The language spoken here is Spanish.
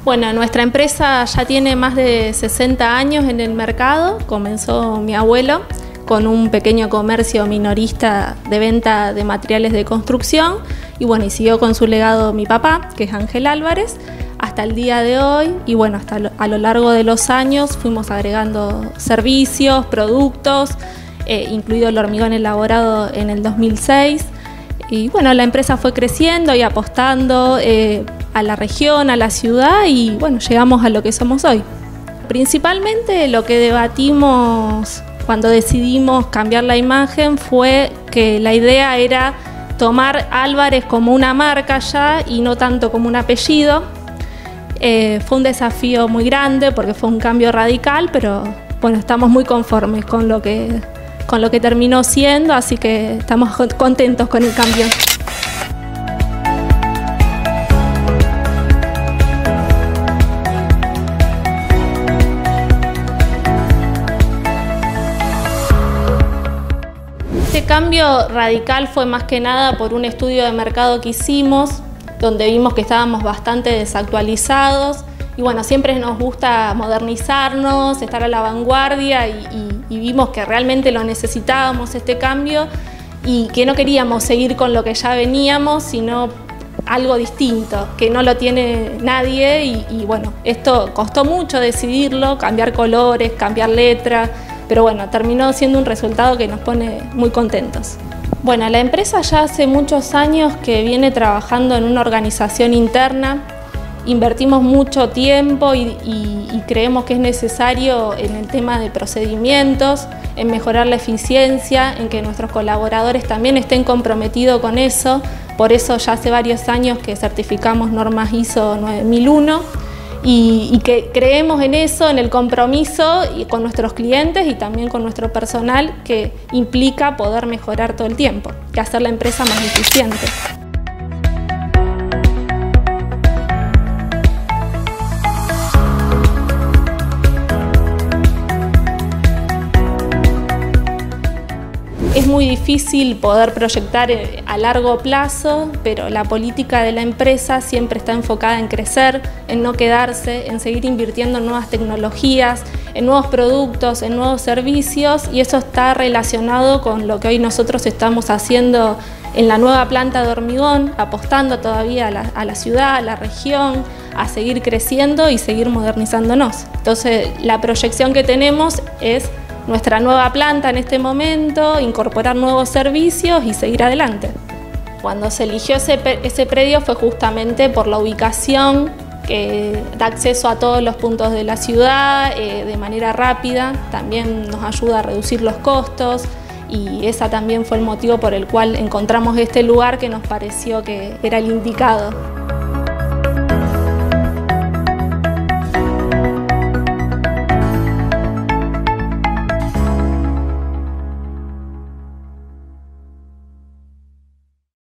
Bueno, nuestra empresa ya tiene más de 60 años en el mercado. Comenzó mi abuelo con un pequeño comercio minorista de venta de materiales de construcción y bueno, y siguió con su legado mi papá, que es Ángel Álvarez, hasta el día de hoy. Y bueno, a lo largo de los años fuimos agregando servicios, productos, incluido el hormigón elaborado en el 2006. Y bueno, la empresa fue creciendo y apostando a la región, a la ciudad y bueno, llegamos a lo que somos hoy. Principalmente lo que debatimos cuando decidimos cambiar la imagen fue que la idea era tomar Álvarez como una marca ya y no tanto como un apellido. Fue un desafío muy grande porque fue un cambio radical, pero bueno, estamos muy conformes con lo que terminó siendo, así que estamos contentos con el cambio. Este cambio radical fue más que nada por un estudio de mercado que hicimos, donde vimos que estábamos bastante desactualizados y bueno, siempre nos gusta modernizarnos, estar a la vanguardia y vimos que realmente lo necesitábamos este cambio y que no queríamos seguir con lo que ya veníamos, sino algo distinto, que no lo tiene nadie y bueno, esto costó mucho decidirlo, cambiar colores, cambiar letras, pero bueno, terminó siendo un resultado que nos pone muy contentos. Bueno, la empresa ya hace muchos años que viene trabajando en una organización interna. Invertimos mucho tiempo y creemos que es necesario en el tema de procedimientos, en mejorar la eficiencia, en que nuestros colaboradores también estén comprometidos con eso. Por eso ya hace varios años que certificamos normas ISO 9001 y que creemos en eso, en el compromiso y con nuestros clientes y también con nuestro personal, que implica poder mejorar todo el tiempo y hacer la empresa más eficiente. Es muy difícil poder proyectar a largo plazo, pero la política de la empresa siempre está enfocada en crecer, en no quedarse, en seguir invirtiendo en nuevas tecnologías, en nuevos productos, en nuevos servicios, y eso está relacionado con lo que hoy nosotros estamos haciendo en la nueva planta de hormigón, apostando todavía a la ciudad, a la región, a seguir creciendo y seguir modernizándonos. Entonces, la proyección que tenemos es nuestra nueva planta en este momento, incorporar nuevos servicios y seguir adelante. Cuando se eligió ese predio fue justamente por la ubicación, que da acceso a todos los puntos de la ciudad de manera rápida, también nos ayuda a reducir los costos y ese también fue el motivo por el cual encontramos este lugar que nos pareció que era el indicado.